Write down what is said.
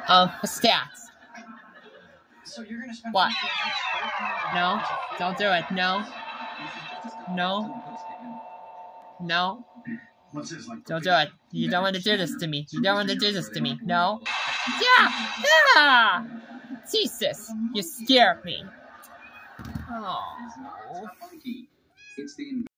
Stats. What? No? Don't do it. No. No. No. Don't do it. You don't want to do this to me. You don't want to do this to me. No. Yeah! Yeah! Jesus, you scared me. Oh.